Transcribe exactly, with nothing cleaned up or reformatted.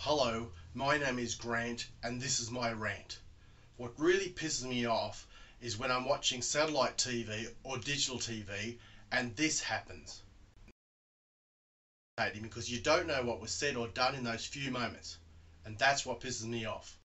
Hello, my name is Grant and this is my rant. What really pisses me off is when I'm watching satellite T V or digital T V and this happens. Because you don't know what was said or done in those few moments, and that's what pisses me off.